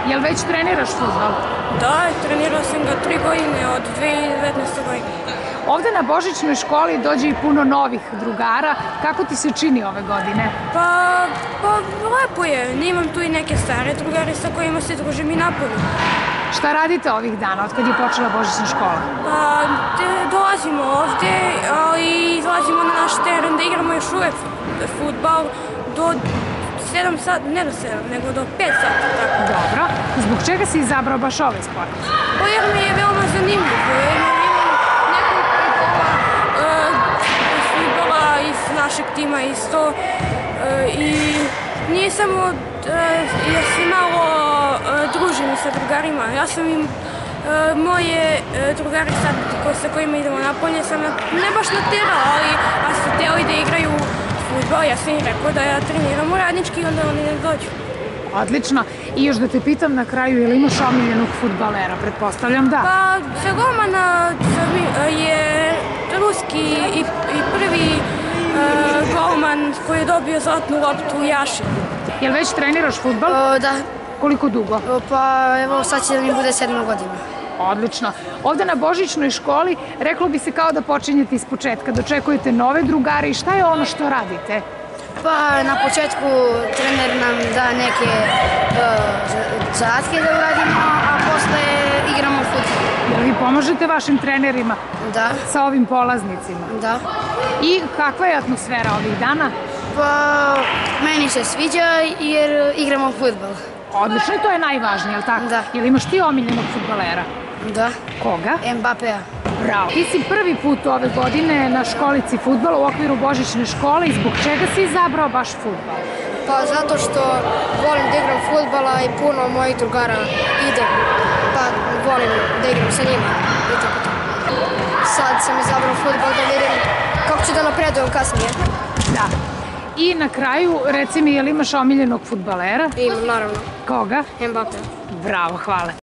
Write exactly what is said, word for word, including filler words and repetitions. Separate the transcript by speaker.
Speaker 1: Jel već treniraš fudbal?
Speaker 2: Da, trenirao sam ga tri godine, od dve hiljade devetnaeste. godine.
Speaker 1: Ovde na Božićnoj školi dođe i puno novih drugara. Kako ti se čini ove godine?
Speaker 2: Pa, pa lepo je. Imam tu i neke stare drugare sa kojima se družim i napolju.
Speaker 1: Šta radite ovih dana, od kad je počela Božićna škola?
Speaker 2: Pa, te, dolazimo ovde, ali izlazimo na naš teren da igramo još uvek fudbal do sedam sati, ne do sedam, nego do pet sati. Tako.
Speaker 1: Dobro. Zbog čega si izabrao baš ovaj sport?
Speaker 2: Pa jer mi je veoma zanimljiv. Imam nekoliko fudbala iz našeg tima isto. I nije samo, ja se malo družim sa drugarima. Ja sam im moje drugare sad sa kojima idemo napolje sam ne baš naterala, ali ako su hteli da igraju fudbal, ja sam im rekao da ja treniram u Radnički i onda oni ne dođu.
Speaker 1: Odlično. I još da te pitam na kraju, je li imaš omiljenog fudbalera? Pretpostavljam da.
Speaker 2: Pa, za golmana je ruski i prvi golman koji je dobio zlatnu loptu Jašin.
Speaker 1: Jel već treniraš fudbal?
Speaker 3: Da.
Speaker 1: Koliko dugo?
Speaker 3: Pa evo sad će da mi bude sedam godina.
Speaker 1: Odlično. Ovde na Božićnoj školi reklo bi se kao da počinjete iz početka. Dočekujete nove drugare i šta je ono što radite?
Speaker 3: Pa na početku trener nam da neke zadatke da uradimo, a posle igramo fudbal.
Speaker 1: Jel vi pomažete vašim trenerima?
Speaker 3: Da.
Speaker 1: Sa ovim polaznicima?
Speaker 3: Da.
Speaker 1: I kakva je atmosfera ovih dana?
Speaker 3: Pa meni se sviđa jer igramo fudbal.
Speaker 1: Odlično, i to je najvažnije, je li tako?
Speaker 3: Da.
Speaker 1: Jel imaš ti omiljenog fudbalera?
Speaker 3: Da.
Speaker 1: Koga?
Speaker 3: Mbappéa.
Speaker 1: Bravo. Ti si prvi put ove godine na školici fudbala u okviru Božićne škole i zbog čega si izabrao baš fudbal?
Speaker 3: Pa zato što volim da igram fudbala i puno mojih drugara ide, pa volim da igram sa njima i tako to. Sad sam izabrao fudbal da vidim kako ću da napredujem kasnije.
Speaker 1: Da. I na kraju, reci mi, jel imaš omiljenog fudbalera?
Speaker 3: Imam, naravno.
Speaker 1: Koga?
Speaker 3: Mbappéa.
Speaker 1: Bravo, hvala.